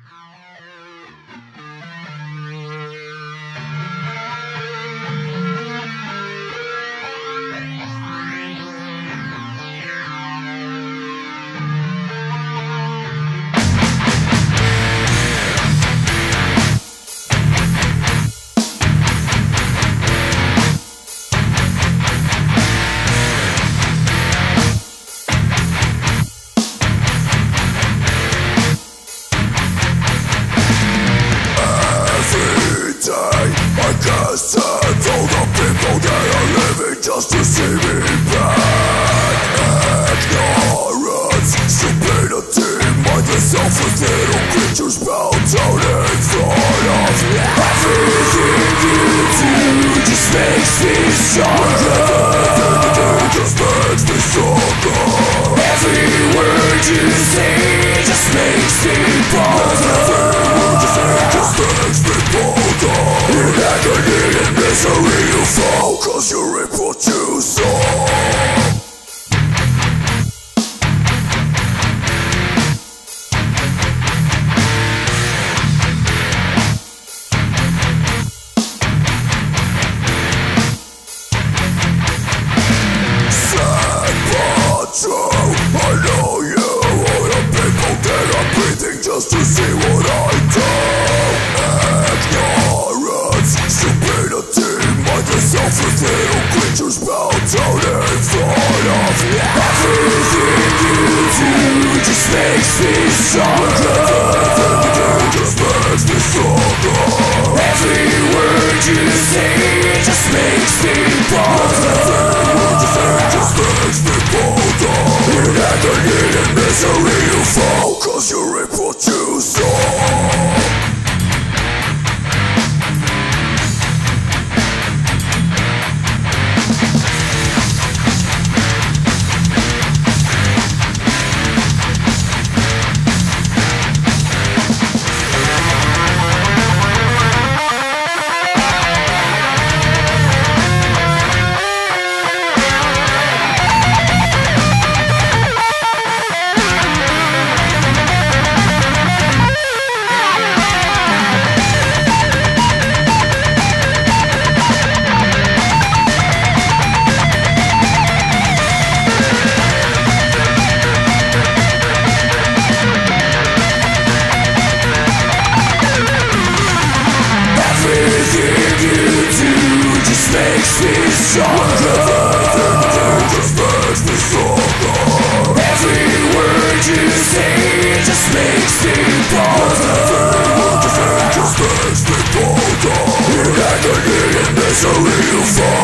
Send all the people that are living just to see me back. Ignorance, stupidity, mindless selfless little creatures bound down in front of me. Everything you do just makes me stronger. Everything you do just makes me stronger. Every word you say just makes me bolder. Every word you say just makes me bolder. In agony and misery you fall, 'cause you reap what you sow. I know you, all the people that are breathing just to see what I do. Ignorance, stupidity, mindless selfless little creatures bound down in front of me. Everything you do just makes me stronger. Everything you do just makes me stronger. Every word you say just makes me bolder. Every word you say just makes me bolder. In agony and misery you fall, 'cause you reap what you sow. Makes me stronger. Everything you do just makes me stronger. Every word you say just makes me bolder. Every word you say just makes me bolder. In agony and misery you fall.